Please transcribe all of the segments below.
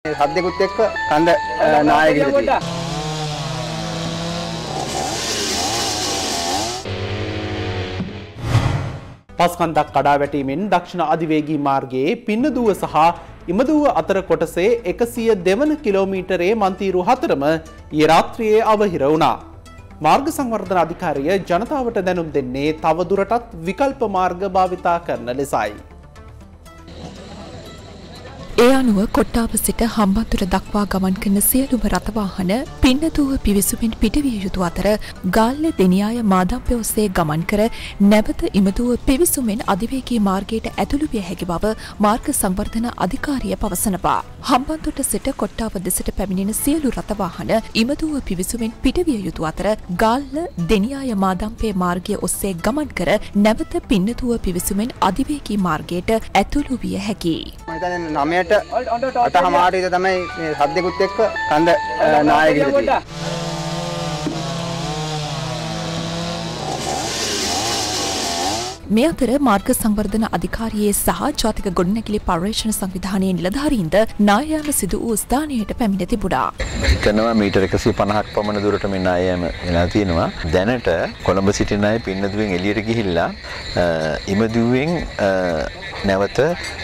හද්දෙකුත් එක්ක කඳ නායකයෙක් පස්කන්දක් කඩා වැටීමෙන් දක්ෂිණ අධිවේගී මාර්ගයේ පින්නදුව සහ ඉමදුව අතර කොටසේ 102 වන කිලෝමීටරයේ මන්තිරු 4ම ඊයේ රාත්‍රියේ අවහිර වුණා. මාර්ග සංවර්ධන අධිකාරිය ජනතාවට දැනුම් දෙන්නේ තවදුරටත් විකල්ප මාර්ග භාවිතා කරන ලෙසයි. ඒ අනුව කොට්ටාව සිට හම්බන්තොට දක්වා ගමන් කරන සියලුම රථවාහන පින්නදුව පිවිසුමින් පිටවිය යුතු අතර ගාල්ල දෙනියාය මාදම්පය ඔස්සේ ගමන් කර නැවත ඉමදුව පිවිසුමෙන් අධිවේගී මාර්ගයට ඇතුළු විය හැකි බව මාර්ග සංවර්ධන අධිකාරිය පවසනවා. හම්බන්තොට සිට කොට්ටාව දෙසට පැමිණෙන සියලු රථවාහන ඉමදුව පිවිසුමෙන් පිටවිය යුතු අතර ගාල්ල දෙනියාය මාදම්පය මාර්ගය ඔස්සේ ගමන් කර නැවත පින්නදුව පිවිසුමෙන් අධිවේගී මාර්ගයට ඇතුළු විය හැකියි. අට හමාරට තමයි මේ හද්දෙකුත් එක්ක කඳ නායකයෙක් මේ අතර මාර්ග සංවර්ධන අධිකාරියේ සහ ජාතික ගොඩනැගිලි පර්යේෂණ සංවිධානයේ නිලධාරීන්ද නායෑම සිදු වූ ස්ථානයට පැමිණ තිබුණා. හිතනවා මීටර් 150ක් පමණ දුරට මේ නායෑම වෙලා තියෙනවා. දැනට කොළඹ සිටින අය පින්නදුවෙන් එළියට ගිහිල්ලා ඉමදුවෙන් නැවත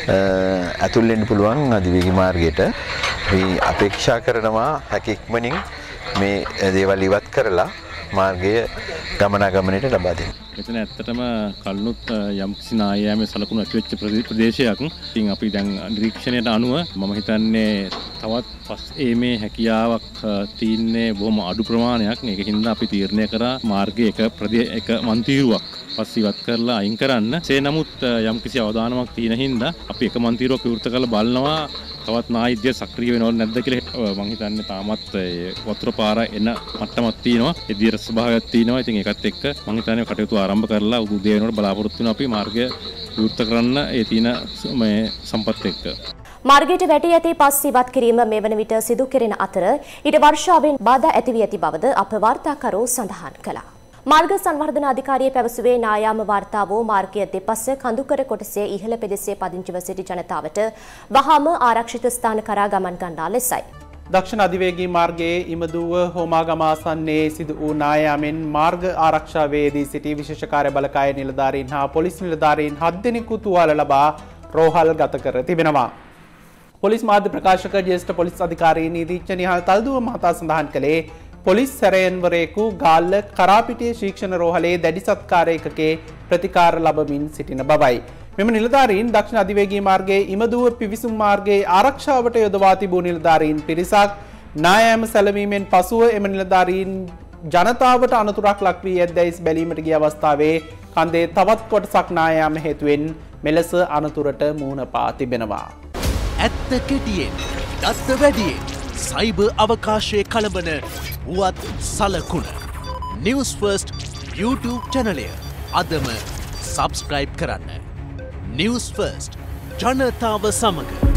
ඇතුල් වෙන්න පුළුවන් අධිවේගී මාර්ගයට අපි අපේක්ෂා කරනවා හැකි ඉක්මනින් මේ දේවල් ඉවත් කරලා මාර්ගය ගමනාගමනයට ලබා දෙන්න. මෙතන ඇත්තටම කල්නුත් යම්කිසි නායෑමේ සලකුණු ඇතිවෙච්ච ප්‍රදේශයක්. ඉතින් අපි දැන් නිරීක්ෂණයට අනුව මම හිතන්නේ තවත් පස් ඒමේ හැකියාවක් තියෙන්නේ බොහොම අඩු ප්‍රමාණයක්. ඒකින්ද අපි තීරණය කරා මාර්ගයේ එක මන්තිරුවක් පස් ඉවත් කරලා අයින් කරන්න. ඒ නමුත් යම්කිසි අවදානමක් තියෙන හින්දා අපි එක මන්තිරුවක් විවෘත කරලා බලනවා තවත් නායිද්‍ය සක්‍රිය වෙනවද නැද්ද කියලා. මම හිතන්නේ තාමත් වතුර පාර එන මට්ටමක් තියෙනවා. ඒ දියර ස්වභාවයක් තියෙනවා. ඉතින් ඒකත් එක්ක මම හිතන්නේ කටයුතු ආරම්භ කරලා උදේ වෙනකොට බලාපොරොත්තු වෙනවා අපි මාර්ගය විවෘත කරන්න ඒ තියෙන මේ සම්පත් එක්ක. මාර්ගයට වැටී ඇති පස් ඉවත් කිරීම මේ වන විට සිදු කෙරෙන අතර ඊට වර්ෂාවෙන් බාධා ඇති වී ඇති බවද අප වාර්තාකරෝ සඳහන් කළා. මාර්ග සංවර්ධන අධිකාරිය පැවසුවේ නායාම වාර්තාවෝ මාර්ගය දෙපස කඳුකර කොටසේ ඉහළ පෙදෙසේ පදිංචිව සිටි ජනතාවට වහාම ආරක්ෂිත ස්ථාන කරා ගමන් ගන්නා ලෙසයි. දක්ෂිණ අධිවේගී මාර්ගයේ ඉමදුව හෝමාගම ආසන්නයේ සිදු වූ නායාමෙන් මාර්ග ආරක්ෂාවේදී සිටි විශේෂ කාර්ය බලකාය නිලධාරීන් හා පොලිස් නිලධාරීන් 7 දෙනෙකු තුවාල ලබා රෝහල් ගත කර තිබෙනවා. පොලිස් මාධ්‍ය ප්‍රකාශක ජ්‍යෙෂ්ඨ පොලිස් අධිකාරී නීතිඥ නිහාල් තල්දුව මහතා සඳහන් කළේ පොලිස් සැරයන්වරයෙකු ගාල්ල කරාපිටිය ශික්ෂණ රෝහලේ දැඩි සත්කාර ඒකකේ ප්‍රතිකාර ලබමින් සිටින බවයි. මෙම නිලධාරීන් දක්ෂිණ අධිවේගී මාර්ගයේ ඉමදුව පිවිසුම් මාර්ගයේ ආරක්ෂාවට යොදවා තිබූ නිලධාරීන් පිරිසක් නායෑම සැලවීමෙන් පසුව එම නිලධාරීන් ජනතාවට අනතුරක් ලක් වී ඇද්දැයි බැලීමට ගිය අවස්ථාවේ කන්දේ තවත් කොටසක් නායෑම හේතුවෙන් මෙලෙස අනතුරට මුහුණ පා තිබෙනවා. ඇත්ත කෙටියෙන් දත්ත වැඩියෙන් සයිබර් අවකාශයේ කලබන වුවත් සලකුණ නිවුස් ෆර්ස්ට් YouTube චැනලය අදම සබස්ක්‍රයිබ් කරන්න. නිවුස් ෆර්ස්ට් ජනතාව සමග